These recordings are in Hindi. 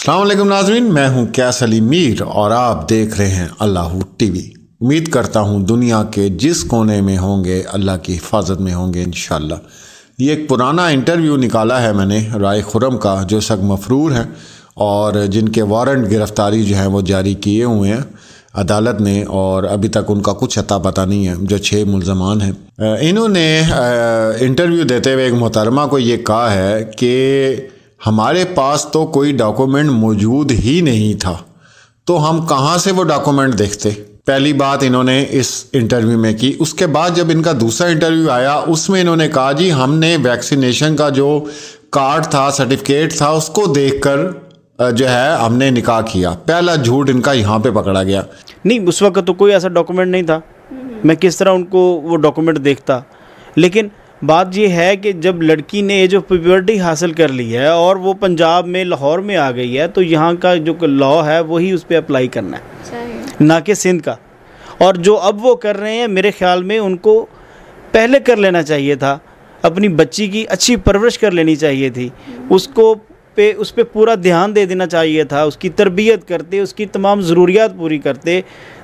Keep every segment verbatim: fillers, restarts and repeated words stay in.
अस्सलाम वालेकुम नाज़रीन, मैं हूं कैस अली मीर और आप देख रहे हैं अल्लाह टीवी। उम्मीद करता हूं दुनिया के जिस कोने में होंगे अल्लाह की हिफाजत में होंगे इंशाअल्लाह। ये एक पुराना इंटरव्यू निकाला है मैंने राय खुर्रम का, जो सख्त मफरूर हैं और जिनके वारंट गिरफ्तारी जो है वो जारी किए हुए हैं अदालत ने, और अभी तक उनका कुछ अता पता नहीं है। जो छः मुल्ज़मान हैं, इन्होंने इंटरव्यू देते हुए एक मोहतरमा को ये कहा है कि हमारे पास तो कोई डॉक्यूमेंट मौजूद ही नहीं था, तो हम कहाँ से वो डॉक्यूमेंट देखते। पहली बात इन्होंने इस इंटरव्यू में की। उसके बाद जब इनका दूसरा इंटरव्यू आया उसमें इन्होंने कहा जी हमने वैक्सीनेशन का जो कार्ड था, सर्टिफिकेट था, उसको देखकर जो है हमने निकाह किया। पहला झूठ इनका यहाँ पे पकड़ा गया। नहीं, उस वक्त तो कोई ऐसा डॉक्यूमेंट नहीं था, मैं किस तरह उनको वो डॉक्यूमेंट देखता। लेकिन बात ये है कि जब लड़की ने एज ऑफ प्यूबर्टी हासिल कर ली है और वो पंजाब में लाहौर में आ गई है, तो यहाँ का जो लॉ है वही उस पर अप्लाई करना है, ना कि सिंध का। और जो अब वो कर रहे हैं, मेरे ख्याल में उनको पहले कर लेना चाहिए था। अपनी बच्ची की अच्छी परवरिश कर लेनी चाहिए थी, उसको पे उस पर पूरा ध्यान दे देना चाहिए था, उसकी तरबियत करते, उसकी तमाम ज़रूरियात पूरी करते,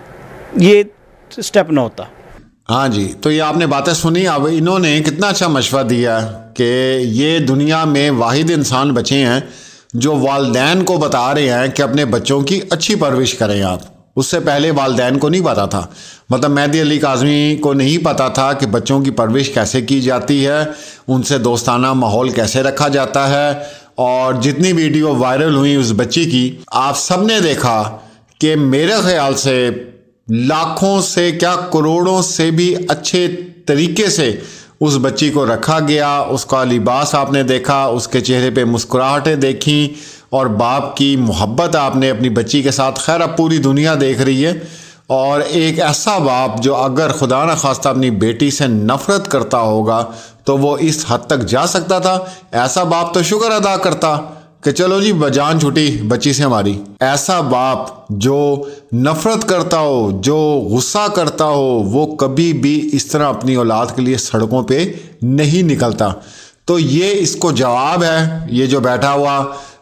ये स्टेप ना होता। हाँ जी, तो ये आपने बातें सुनी। अब इन्होंने कितना अच्छा मशवरा दिया कि ये दुनिया में वाहिद इंसान बचे हैं जो वालदैन को बता रहे हैं कि अपने बच्चों की अच्छी परवरिश करें आप। उससे पहले वालदैन को नहीं पता था, मतलब मेहदी अली काज़मी को नहीं पता था कि बच्चों की परवरिश कैसे की जाती है, उनसे दोस्ताना माहौल कैसे रखा जाता है। और जितनी वीडियो वायरल हुई उस बच्ची की, आप सब ने देखा कि मेरे ख्याल से लाखों से क्या करोड़ों से भी अच्छे तरीके से उस बच्ची को रखा गया। उसका लिबास आपने देखा, उसके चेहरे पे मुस्कुराहटें देखी और बाप की मोहब्बत आपने अपनी बच्ची के साथ। खैर अब पूरी दुनिया देख रही है, और एक ऐसा बाप जो अगर खुदा न खास्ता अपनी बेटी से नफ़रत करता होगा तो वो इस हद तक जा सकता था। ऐसा बाप तो शुक्र अदा करता कि चलो जी जान छूटी बच्ची से हमारी। ऐसा बाप जो नफ़रत करता हो, जो गुस्सा करता हो, वो कभी भी इस तरह अपनी औलाद के लिए सड़कों पे नहीं निकलता। तो ये इसको जवाब है, ये जो बैठा हुआ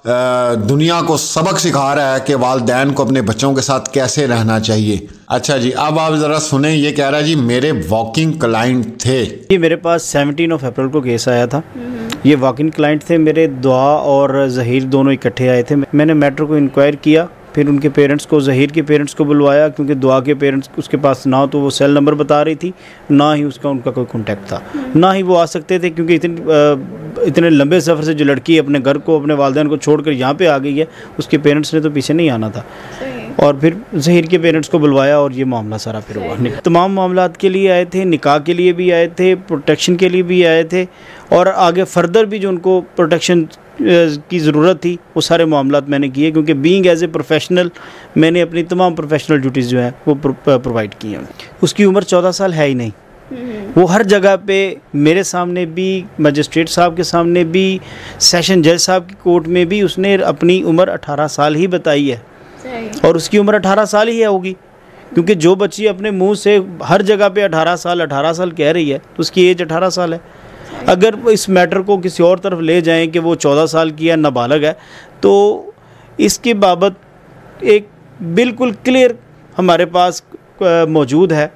दुनिया को सबक सिखा रहा है कि वालिदैन को अपने बच्चों के साथ कैसे रहना चाहिए। अच्छा जी, अब आप ज़रा सुने। ये कह रहा है जी मेरे वॉकिंग क्लाइंट थे। ये मेरे पास सेवनटीन ऑफ अप्रैल को केस आया था। ये वॉकिंग क्लाइंट थे मेरे। दुआ और ज़हीर दोनों इकट्ठे आए थे। मैंने मैटर को इंक्वायर किया, फिर उनके पेरेंट्स को, ज़हीर के पेरेंट्स को बुलवाया, क्योंकि दुआ के पेरेंट्स उसके पास ना तो वो सेल नंबर बता रही थी, ना ही उसका उनका कोई कॉन्टैक्ट था, ना ही वो आ सकते थे, क्योंकि इतने इतने लंबे सफ़र से जो लड़की अपने घर को, अपने वालिदैन को छोड़कर यहाँ पे आ गई है, उसके पेरेंट्स ने तो पीछे नहीं आना था। और फिर ज़हीर के पेरेंट्स को बुलवाया और ये मामला सारा फिर हुआ। तमाम मामलात के लिए आए थे, निकाह के लिए भी आए थे, प्रोटेक्शन के लिए भी आए थे, और आगे फर्दर भी जो उनको प्रोटेक्शन की ज़रूरत थी वो सारे मामलात मैंने किए, क्योंकि बीइंग एज ए प्रोफेशनल मैंने अपनी तमाम प्रोफेशनल ड्यूटीज़ जो हैं वो प्रोवाइड की हैं। उसकी उम्र चौदह साल है ही नहीं। वो हर जगह पे मेरे सामने भी, मजिस्ट्रेट साहब के सामने भी, सेशन जज साहब की कोर्ट में भी उसने अपनी उम्र अठारह साल ही बताई है, और उसकी उम्र अठारह साल ही है होगी, क्योंकि जो बच्ची अपने मुंह से हर जगह पे अठारह साल अठारह साल कह रही है तो उसकी एज अठारह साल है। अगर इस मैटर को किसी और तरफ ले जाएं कि वो चौदह साल की है, नाबालग है, तो इसके बाबत एक बिल्कुल क्लियर हमारे पास मौजूद है।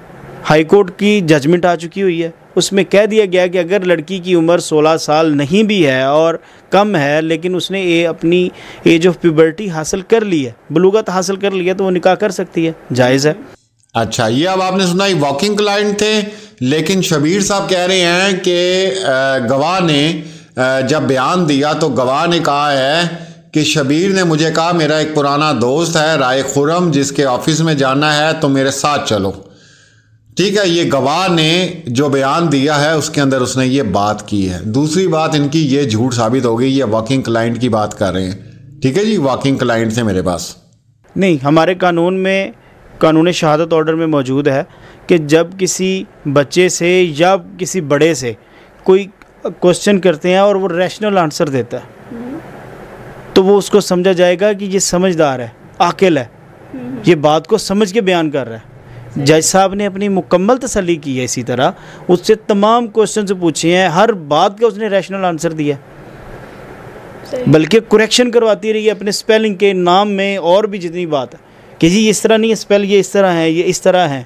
हाई कोर्ट की जजमेंट आ चुकी हुई है, उसमें कह दिया गया कि अगर लड़की की उम्र सोलह साल नहीं भी है और कम है, लेकिन उसने ये अपनी एज ऑफ प्यूबर्टी हासिल कर ली है, बलूगत हासिल कर ली है, तो वो निकाह कर सकती है, जायज़ है। अच्छा, ये अब आपने सुना ही वॉकिंग क्लाइंट थे, लेकिन शबीर साहब कह रहे हैं कि गवाह ने जब बयान दिया तो गवाह ने कहा है कि शबीर ने मुझे कहा मेरा एक पुराना दोस्त है राय खुर्रम, जिसके ऑफिस में जाना है तो मेरे साथ चलो। ठीक है, ये गवाह ने जो बयान दिया है उसके अंदर उसने ये बात की है। दूसरी बात इनकी ये झूठ साबित हो गई, ये वॉकिंग क्लाइंट की बात कर रहे हैं। ठीक है जी, वॉकिंग क्लाइंट थे मेरे पास। नहीं, हमारे कानून में, कानून शहादत ऑर्डर में मौजूद है कि जब किसी बच्चे से या किसी बड़े से कोई क्वेश्चन करते हैं और वो रैशनल आंसर देता है, तो वो उसको समझा जाएगा कि ये समझदार है, आकिल है, ये बात को समझ के बयान कर रहा है। जज साहब ने अपनी मुकम्मल तसल्ली की है, इसी तरह उससे तमाम क्वेश्चन पूछे हैं, हर बात का उसने रैशनल आंसर दिया। बल्कि करेक्शन करवाती रही अपने स्पेलिंग के, नाम में और भी जितनी बात है कि जी इस तरह नहीं है स्पेल, ये इस तरह है, ये इस तरह है,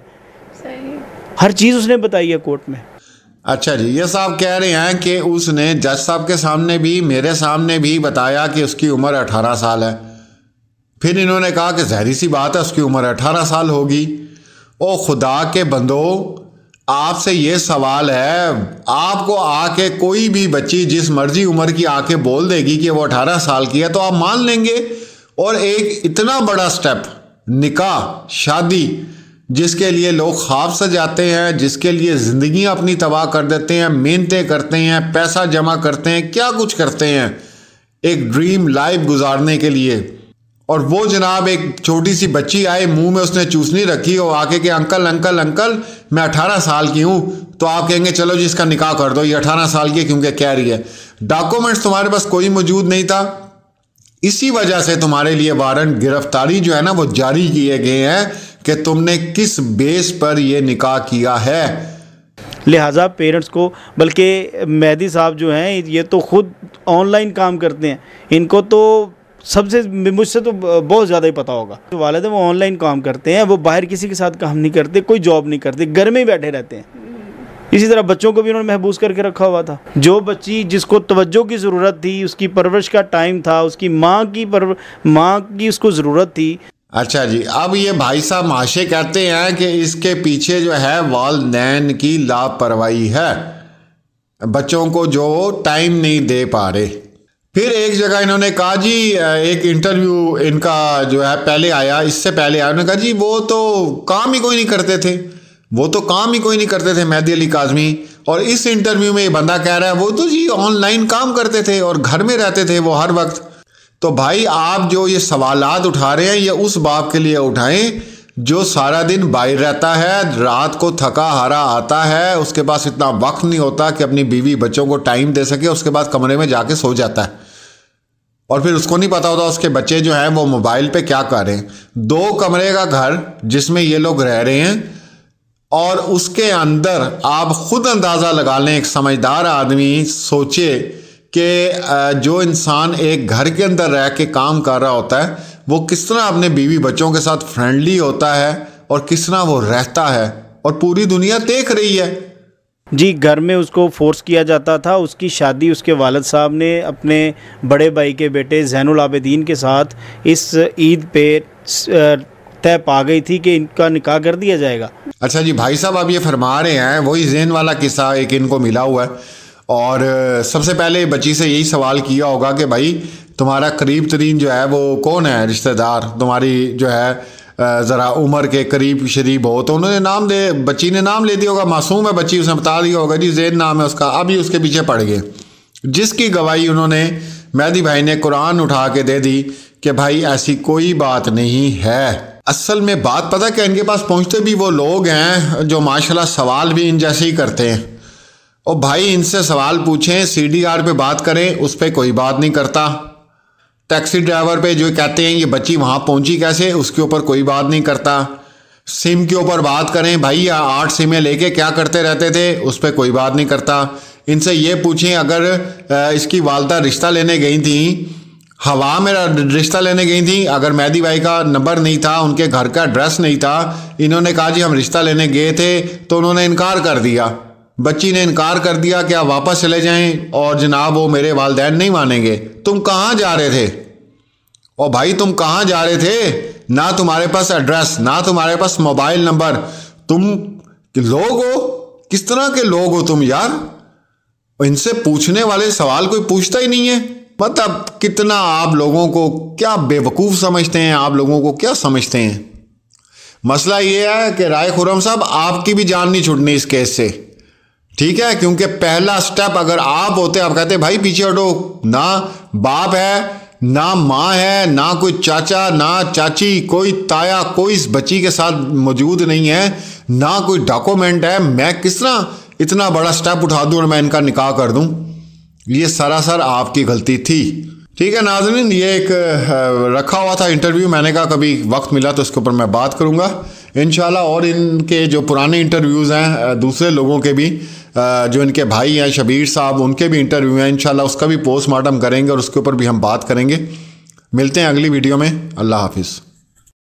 हर चीज़ उसने बताई है कोर्ट में। अच्छा जी, ये साहब कह रहे हैं कि उसने जज साहब के सामने भी, मेरे सामने भी बताया कि उसकी उम्र अठारह साल है। फिर इन्होंने कहा कि ज़ाहिर सी बात है उसकी उम्र अठारह साल होगी। ओ खुदा के बंदो, आपसे ये सवाल है, आपको आके कोई भी बच्ची जिस मर्जी उम्र की आके बोल देगी कि वो अठारह साल की है तो आप मान लेंगे। और एक इतना बड़ा स्टेप, निकाह, शादी, जिसके लिए लोग ख्वाब सजाते हैं, जिसके लिए ज़िंदगी अपनी तबाह कर देते हैं, मेहनतें करते हैं, पैसा जमा करते हैं, क्या कुछ करते हैं एक ड्रीम लाइफ गुजारने के लिए। और वो जनाब एक छोटी सी बच्ची आए, मुंह में उसने चूसनी रखी और आके के अंकल अंकल अंकल मैं अठारह साल की हूँ, तो आप कहेंगे चलो जी इसका निकाह कर दो, ये अठारह साल की क्योंकि कह रही है। डॉक्यूमेंट्स तुम्हारे पास कोई मौजूद नहीं था, इसी वजह से तुम्हारे लिए वारंट गिरफ्तारी जो है ना वो जारी किए गए हैं कि तुमने किस बेस पर यह निकाह किया है। लिहाजा पेरेंट्स को, बल्कि मेहदी साहब जो हैं ये तो खुद ऑनलाइन काम करते हैं, इनको तो सबसे, मुझसे तो बहुत ज़्यादा ही पता होगा। जो वालिद हैं वो ऑनलाइन काम करते हैं, वो बाहर किसी के साथ काम नहीं करते, कोई जॉब नहीं करते, घर में ही बैठे रहते हैं। इसी तरह बच्चों को भी उन्होंने महबूस करके रखा हुआ था। जो बच्ची जिसको तवज्जो की ज़रूरत थी, उसकी परवरिश का टाइम था, उसकी माँ की पर माँ की उसको ज़रूरत थी। अच्छा जी, अब ये भाई साहब माशे कहते हैं कि इसके पीछे जो है वालिदैन की लापरवाही है, बच्चों को जो टाइम नहीं दे पा रहे। फिर एक जगह इन्होंने कहा जी, एक इंटरव्यू इनका जो है पहले आया, इससे पहले आया, उन्होंने कहा जी वो तो काम ही कोई नहीं करते थे, वो तो काम ही कोई नहीं करते थे मेहदी अली काज़मी। और इस इंटरव्यू में ये बंदा कह रहा है वो तो जी ऑनलाइन काम करते थे और घर में रहते थे वो हर वक्त। तो भाई आप जो ये सवालात उठा रहे हैं ये उस बाप के लिए उठाएं जो सारा दिन बाहर रहता है, रात को थका हारा आता है, उसके पास इतना वक्त नहीं होता कि अपनी बीवी बच्चों को टाइम दे सके, उसके बाद कमरे में जाके सो जाता है और फिर उसको नहीं पता होता उसके बच्चे जो हैं वो मोबाइल पे क्या कर रहे हैं। दो कमरे का घर जिसमें ये लोग रह रहे हैं और उसके अंदर आप खुद अंदाज़ा लगा लें, एक समझदार आदमी सोचे कि जो इंसान एक घर के अंदर रह के काम कर रहा होता है वो किस तरह अपने बीवी बच्चों के साथ फ्रेंडली होता है और किस तरह वो रहता है, और पूरी दुनिया देख रही है। जी, घर में उसको फोर्स किया जाता था। उसकी शादी उसके वालिद साहब ने अपने बड़े भाई के बेटे ज़ैनुल आबिदीन के साथ इस ईद पे तय पा गई थी कि इनका निकाह कर दिया जाएगा। अच्छा जी, भाई साहब आप ये फरमा रहे हैं वही ज़ैन वाला किस्सा एक इनको मिला हुआ है। और सबसे पहले बच्ची से यही सवाल किया होगा कि भाई तुम्हारा करीब तरीन जो है वो कौन है रिश्तेदार, तुम्हारी जो है ज़रा उम्र के करीब शरीब हो, तो उन्होंने नाम दे, बच्ची ने नाम ले दिया होगा, मासूम है बच्ची, उसने बता दिया होगा जी ज़ैन नाम है उसका। अभी उसके पीछे पड़ गए, जिसकी गवाही उन्होंने मेहदी भाई ने कुरान उठा के दे दी कि भाई ऐसी कोई बात नहीं है। असल में बात पता क्या, इनके पास पहुँचते भी वो लोग हैं जो माशाल्लाह सवाल भी इन जैसे ही करते हैं। और भाई इनसे सवाल पूछें, सी डी आर पे बात करें, उस पर कोई बात नहीं करता। टैक्सी ड्राइवर पे जो कहते हैं ये बच्ची वहाँ पहुँची कैसे, उसके ऊपर कोई बात नहीं करता। सिम के ऊपर बात करें, भाई या आठ सिमें लेके क्या करते रहते थे, उस पर कोई बात नहीं करता। इनसे ये पूछें अगर इसकी वालदा रिश्ता लेने गई थी, हवा में रिश्ता लेने गई थी, अगर मेहदी भाई का नंबर नहीं था, उनके घर का एड्रेस नहीं था, इन्होंने कहा जी हम रिश्ता लेने गए थे, तो उन्होंने इनकार कर दिया, बच्ची ने इनकार कर दिया कि आप वापस चले जाएं और जनाब वो मेरे वालिदैन नहीं मानेंगे। तुम कहाँ जा रहे थे? और भाई तुम कहाँ जा रहे थे? ना तुम्हारे पास एड्रेस, ना तुम्हारे पास मोबाइल नंबर, तुम लोग हो, किस तरह के लोग हो तुम यार? और इनसे पूछने वाले सवाल कोई पूछता ही नहीं है। मतलब कितना आप लोगों को क्या बेवकूफ़ समझते हैं, आप लोगों को क्या समझते हैं। मसला ये है कि राय खुर्रम साहब आपकी भी जान नहीं छुटनी इस केस से, ठीक है, क्योंकि पहला स्टेप अगर आप होते, आप कहते भाई पीछे हटो, ना बाप है, ना माँ है, ना कोई चाचा, ना चाची, कोई ताया, कोई इस बच्ची के साथ मौजूद नहीं है, ना कोई डॉक्यूमेंट है, मैं किस तरह इतना बड़ा स्टेप उठा दूँ और मैं इनका निकाह कर दूँ। ये सरासर आपकी गलती थी। ठीक है नाज़रीन, ये एक रखा हुआ था इंटरव्यू, मैंने कहा कभी वक्त मिला तो इसके ऊपर मैं बात करूँगा इंशाल्लाह। और इनके जो पुराने इंटरव्यूज़ हैं दूसरे लोगों के भी जो इनके भाई हैं शबीर साहब, उनके भी इंटरव्यू हैं, इंशाल्लाह उसका भी पोस्टमार्टम करेंगे और उसके ऊपर भी हम बात करेंगे। मिलते हैं अगली वीडियो में। अल्लाह हाफिज़।